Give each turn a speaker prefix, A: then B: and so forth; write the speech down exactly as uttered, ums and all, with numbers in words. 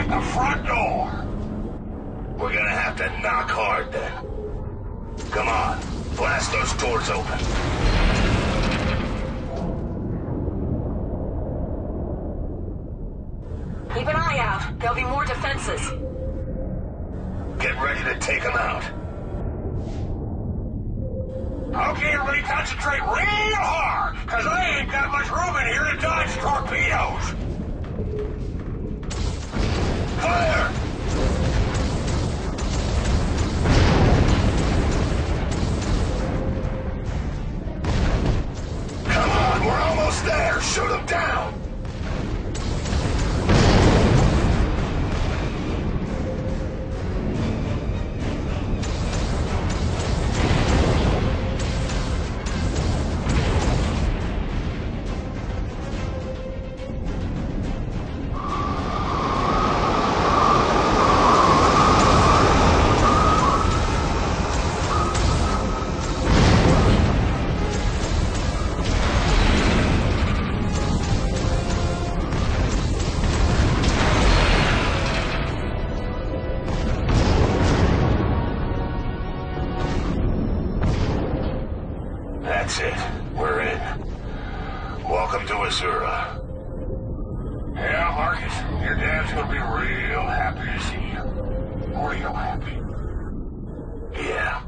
A: at the front door. We're gonna have to knock hard then. Come on, blast those doors open.
B: Keep an eye out. There'll be more defenses.
A: Get ready to take them out. Okay, everybody concentrate real hard, because I ain't got much room in here to dodge torpedoes. Fire! Come on, we're almost there. Shoot them down. That's it. We're in. Welcome to Azura. Yeah, Marcus, your dad's gonna be real happy to see you. Real happy. Yeah.